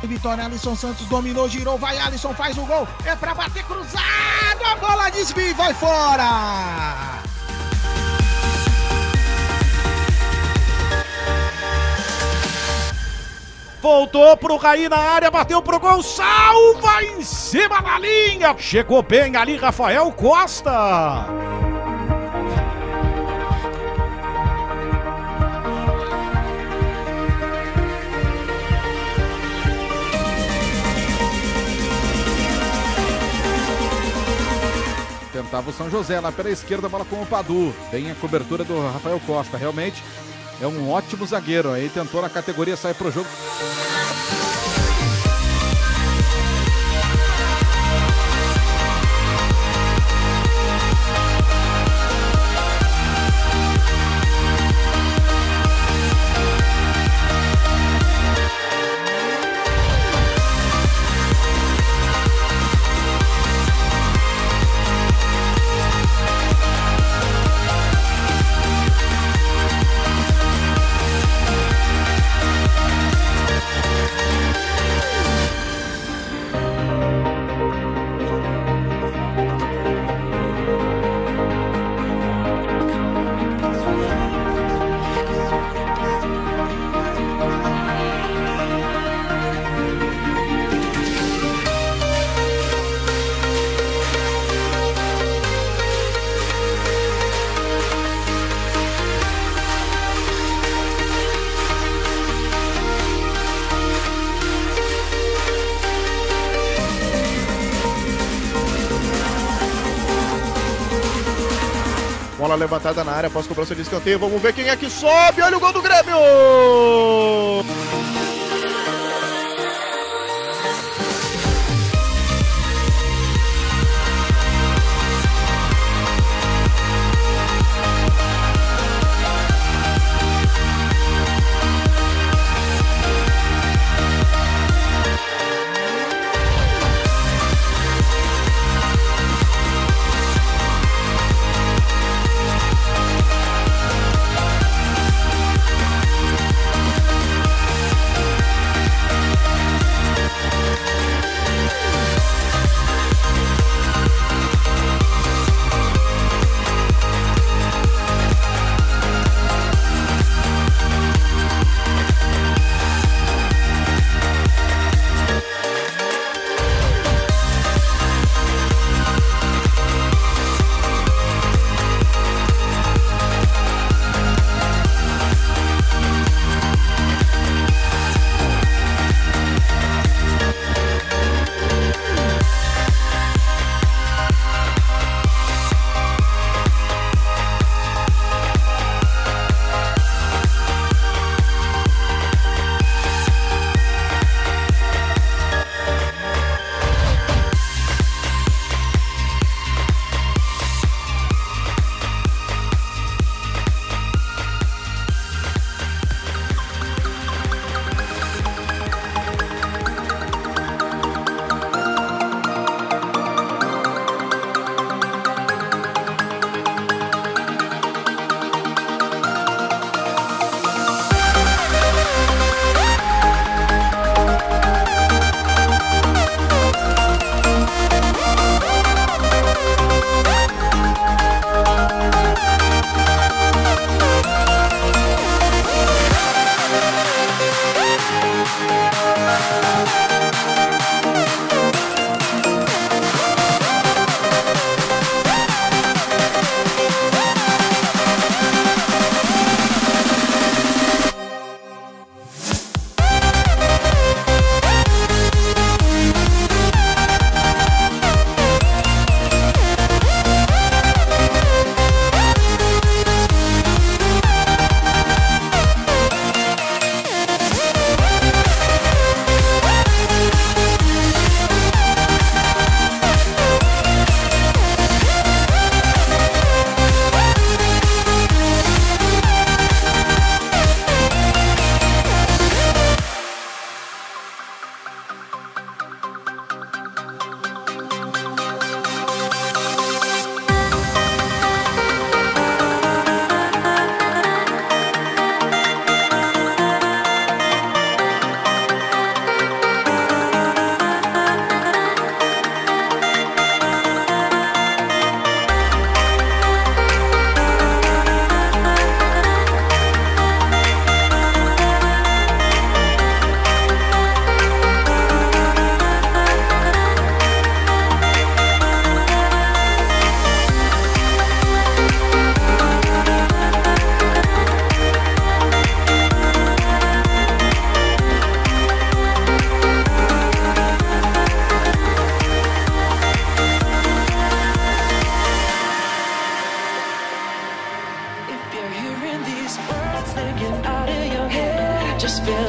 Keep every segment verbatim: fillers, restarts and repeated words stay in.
Vitória, Alisson Santos dominou, girou, vai Alisson, faz o gol, é pra bater cruzado, a bola desvia e vai fora! Voltou pro Raí na área, bateu pro gol, salva em cima da linha. Chegou bem ali Rafael Costa. Tentava o São José lá pela esquerda, bola com o Padu. Bem a cobertura do Rafael Costa, realmente é um ótimo zagueiro. Aí tentou na categoria sair pro jogo. Bola levantada na área, após cobrança de escanteio. Vamos ver quem é que sobe. Olha o gol do Grêmio!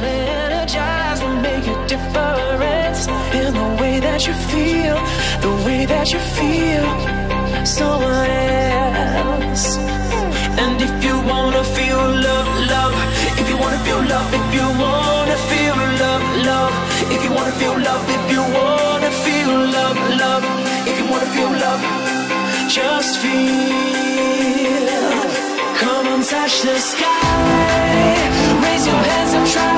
energize will make a difference in the way that you feel, the way that you feel someone else. And if you wanna feel love, love, if you wanna feel love, if you wanna feel love, love, if you wanna feel love, if you wanna feel love, love, if you wanna feel love, just feel. Come on, touch the sky, raise your hands and try